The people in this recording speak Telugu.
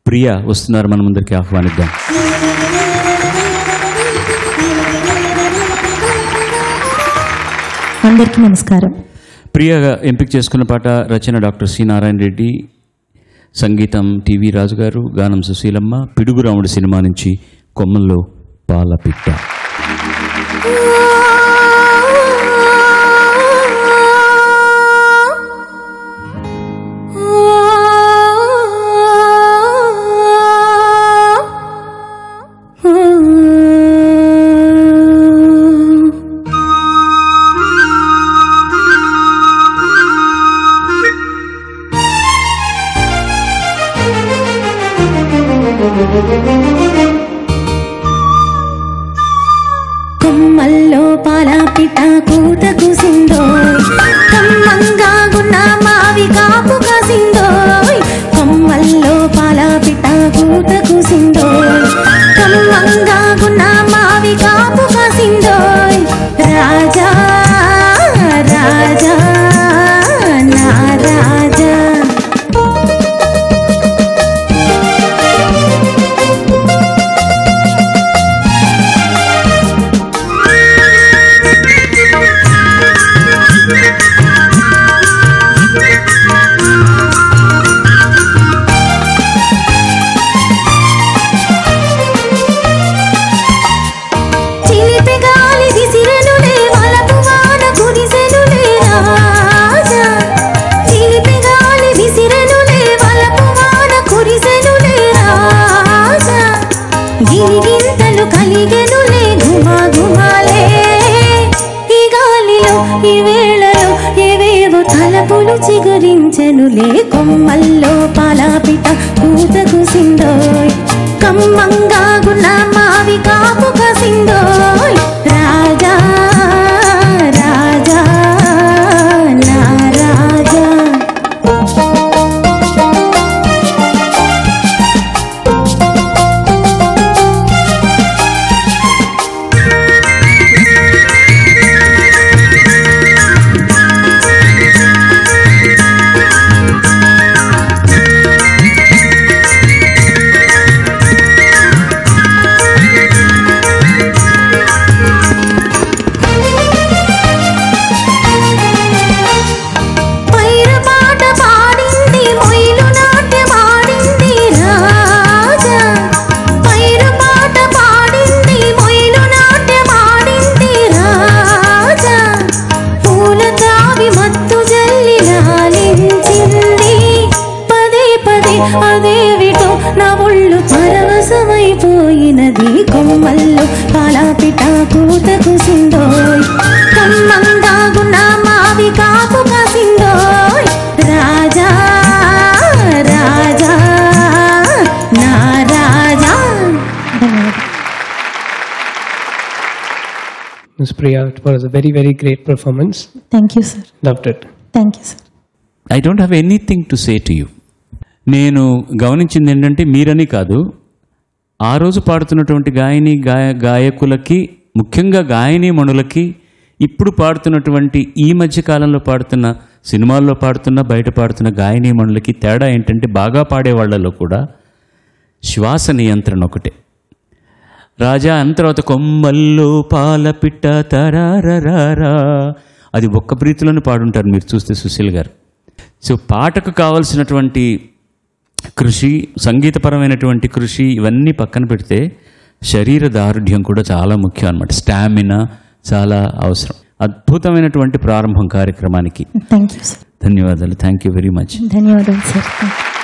ప్రియ వస్తున్నారు, మన ముందరికి ఆహ్వానిద్దాం. అందరికీ నమస్కారం. ప్రియగా ఎంపిక చేసుకున్న పాట రచన డాక్టర్ సి నారాయణ రెడ్డి, సంగీతం టీవీ రాజు గారు, గానం సుశీలమ్మ. పిడుగు రాముడు సినిమా నుంచి కొమ్మల్లో పాలపిట్ట. కొమ్మల్లో పాలపిట్ట కూత కూసిందోయ్, కమ్మంగా గున్న మావి కాపు కాసిందోయ్. కొమ్మల్లో పాలపిట్ట కూత కూసిందోయ్, కమ్మంగా గున్న మావి కాపు కాసిందోయ్. రాజా రాజా నా రాజా, గిరిగింతలు కలిగెనులే ఘుమా ఘుమాలే. ఈ గాలిలో ఈ వేళలో ఏవేవో తలపులు చిగురించెనులే. కొమ్మల్లో పాలపిట్ట కూత కూసిందోయ్, కమ్మంగా గున్న మావి కాపు కాసిందోయ్. రాజా రాజా నా రాజా, అదేవిటో నా ఒళ్ళు పరవశమైపోయినది. కొమ్మల్లో పాలపిట్ట కూత కూసిందోయ్, కమ్మంగా గున్న మావి కాపు కాసిందోయ్. రాజా రాజా నా రాజా. Ms. Priya, it was a very, very great performance. Thank you, sir. Loved it. Thank you, sir. I don't have anything to say to you. నేను గమనించింది ఏంటంటే, మీరని కాదు, ఆ రోజు పాడుతున్నటువంటి గాయకులకి, ముఖ్యంగా గాయనీమణులకి, ఇప్పుడు పాడుతున్నటువంటి ఈ మధ్య కాలంలో పాడుతున్న, సినిమాల్లో పాడుతున్న, బయట పాడుతున్న గాయనీమణులకి తేడా ఏంటంటే, బాగా పాడేవాళ్లలో కూడా శ్వాస నియంత్రణ ఒకటే. రాజా అన్న తర్వాత కొమ్మల్లో పాలపిట్ట తరారరారా, అది ఒక్క బ్రీత్లోనే పాడుంటారు మీరు చూస్తే సుశీల్ గారు. సో పాటకు కావాల్సినటువంటి కృషి, సంగీతపరమైనటువంటి కృషి, ఇవన్నీ పక్కన పెడితే శరీర దారుఢ్యం కూడా చాలా ముఖ్యం అన్నమాట. స్టామినా చాలా అవసరం. అద్భుతమైనటువంటి ప్రారంభం కార్యక్రమానికి. Thank you sir. ధన్యవాదాలు. Thank you very much. ధన్యవాదాలు సార్.